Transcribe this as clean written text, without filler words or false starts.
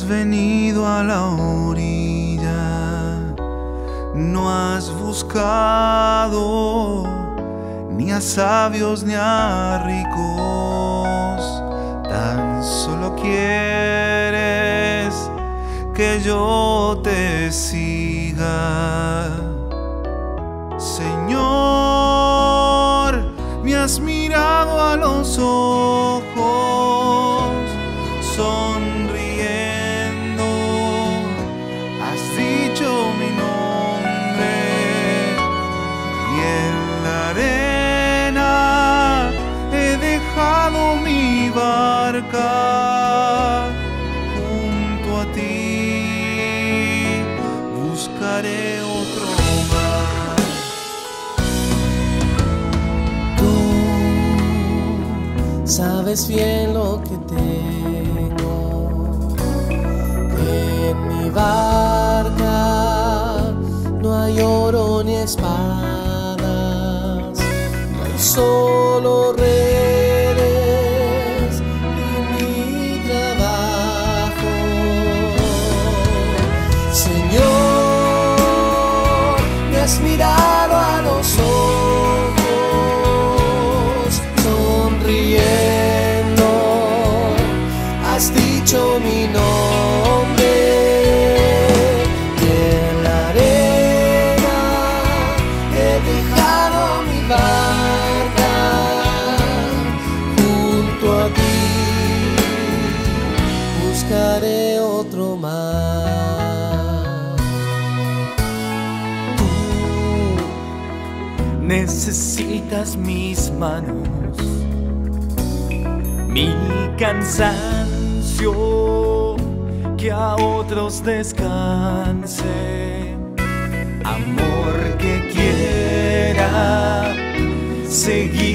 has venido a la orilla, no has buscado ni a sabios ni a ricos, tan solo quieres que yo te siga. Señor, me has mirado a los ojos, sonriendo, has dicho mi nombre, y en la arena he dejado mi barca. Junto a ti buscaré otro mar. Tú sabes bien lo que tengo, que en mi barca no hay oro ni espadas, no hay solo redes y mi trabajo. Señor, me has mirado a los ojos, sonriendo, has dicho mi nombre, y en la arena he dejado mi barca. Junto a ti buscaré otro mar. Tú necesitas mis manos, mi cansancio, que a otros descanse, amor que quiera seguir